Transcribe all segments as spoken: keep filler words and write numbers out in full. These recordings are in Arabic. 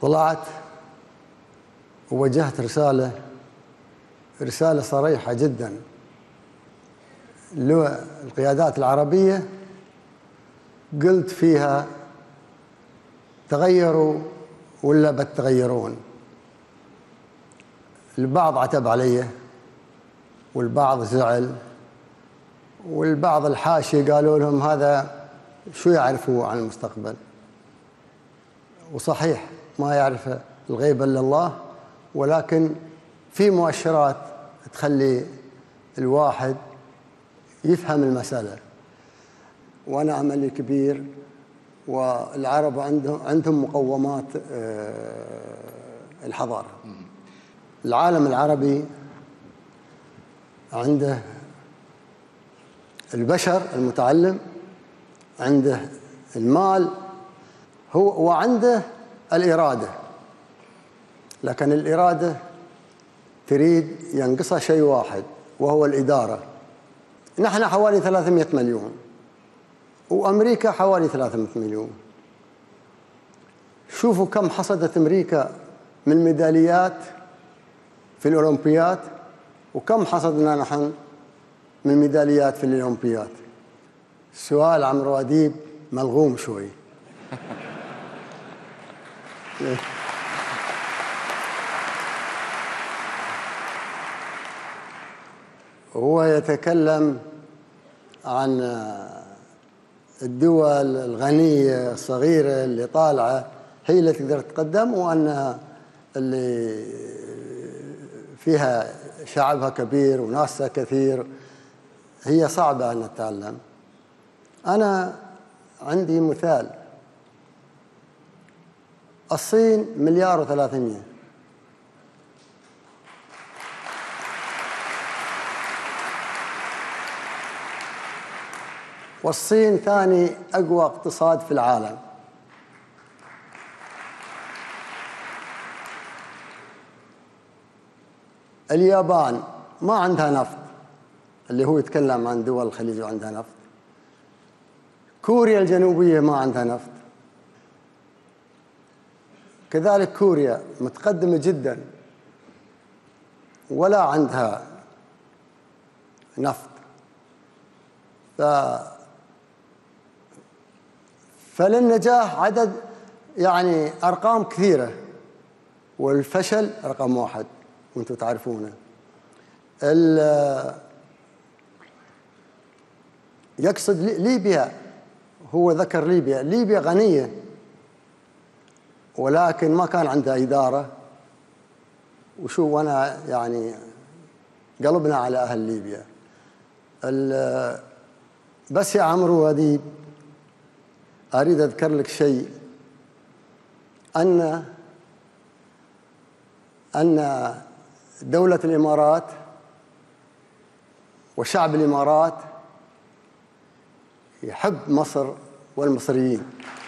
طلعت ووجهت رسالة رسالة صريحة جدا للقيادات العربية، قلت فيها تغيروا ولا بتغيرون. البعض عتب علي والبعض زعل والبعض الحاشي قالوا لهم هذا شو يعرفوا عن المستقبل. وصحيح ما يعرف الغيب إلا الله، ولكن في مؤشرات تخلي الواحد يفهم المسألة. وأنا أملي كبير، والعرب عندهم عندهم مقومات الحضارة. العالم العربي عنده البشر المتعلم، عنده المال، هو وعنده الإرادة، لكن الإرادة تريد ينقصها شيء واحد وهو الإدارة. نحن حوالي ثلاثمئة مليون وأمريكا حوالي ثلاثمئة مليون. شوفوا كم حصدت أمريكا من ميداليات في الأولمبيات وكم حصدنا نحن من ميداليات في الأولمبيات. سؤال عمرو أديب ملغوم شوي. هو يتكلم عن الدول الغنية الصغيرة اللي طالعة هي اللي تقدر تتقدم، وأنها اللي فيها شعبها كبير وناسها كثير هي صعبة أن نتعلم. أنا عندي مثال، الصين مليار وثلاثمئة، والصين ثاني أقوى اقتصاد في العالم. اليابان ما عندها نفط، اللي هو يتكلم عن دول الخليج وعندها نفط. كوريا الجنوبية ما عندها نفط. كذلك كوريا متقدمة جدا ولا عندها نفط. ف... فللنجاح عدد يعني أرقام كثيرة، والفشل رقم واحد وانتم تعرفونه. يقصد ليبيا، هو ذكر ليبيا. ليبيا غنية ولكن ما كان عندها إدارة. وشو وانا يعني قلبنا على أهل ليبيا. بس يا عمرو أديب أريد أذكر لك شيء، أن أن دولة الإمارات وشعب الإمارات يحب مصر والمصريين.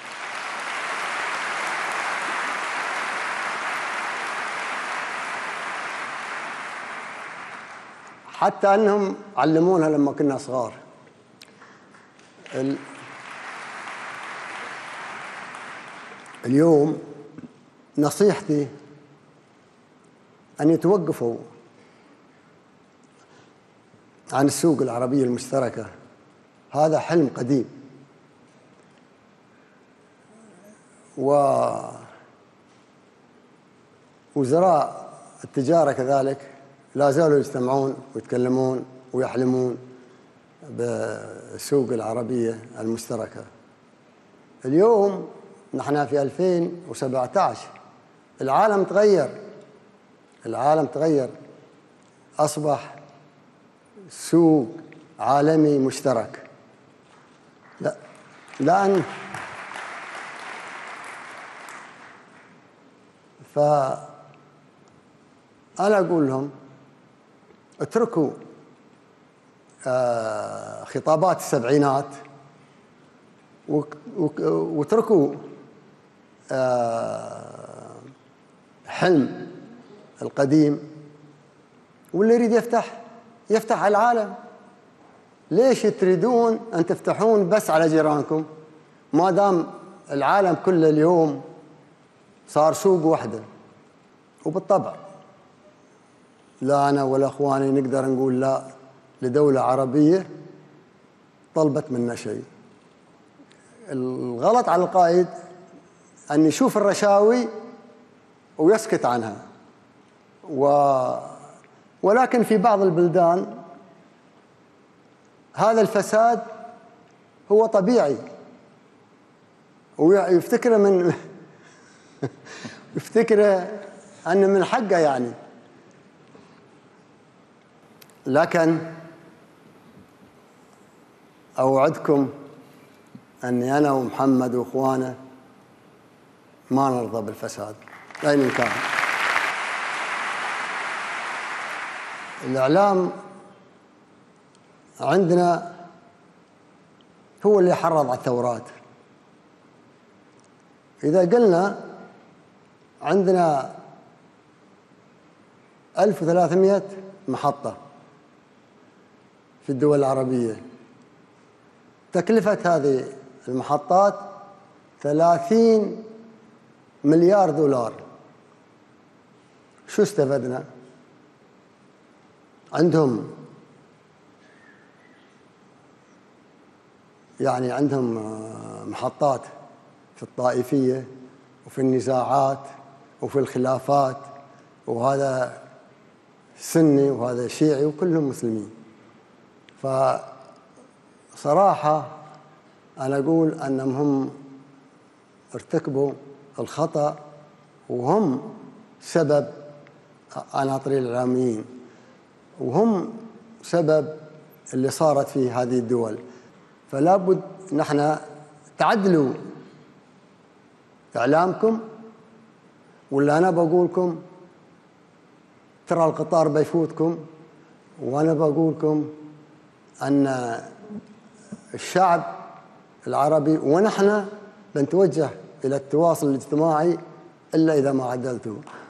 حتى أنهم علمونا لما كنا صغار. اليوم نصيحتي أن يتوقفوا عن السوق العربية المشتركة. هذا حلم قديم، ووزراء التجارة كذلك لا زالوا يجتمعون ويتكلمون ويحلمون بالسوق العربية المشتركة. اليوم نحن في ألفين وسبعة عشر، العالم تغير، العالم تغير، أصبح سوق عالمي مشترك. لا لأن فأنا أقول لهم اتركوا آه خطابات السبعينات واتركوا آه حلم القديم، واللي يريد يفتح يفتح على العالم. ليش تريدون أن تفتحون بس على جيرانكم ما دام العالم كله اليوم صار سوق وحده. وبالطبع لا أنا ولا أخواني نقدر نقول لا لدولة عربية طلبت منا شيء. الغلط على القائد أن يشوف الرشاوي ويسكت عنها، و ولكن في بعض البلدان هذا الفساد هو طبيعي، ويفتكره من يفتكره أنه من حقه يعني. لكن أوعدكم أني أنا ومحمد وإخوانه ما نرضى بالفساد أين كان. الإعلام عندنا هو اللي حرض على الثورات. إذا قلنا عندنا ألف وثلاثمئة محطة في الدول العربية، تكلفة هذه المحطات ثلاثين مليار دولار. شو استفدنا؟ عندهم يعني عندهم محطات في الطائفية وفي النزاعات وفي الخلافات، وهذا سني وهذا شيعي وكلهم مسلمين. فصراحة أنا أقول أنهم هم ارتكبوا الخطأ وهم سبب عناطري الإعلاميين، وهم سبب اللي صارت في هذه الدول. فلا بد نحن تعدلوا إعلامكم، ولا أنا بقولكم ترى القطار بيفوتكم، وأنا بقولكم أن الشعب العربي ونحن بنتوجه إلى التواصل الاجتماعي إلا إذا ما عدلتوا.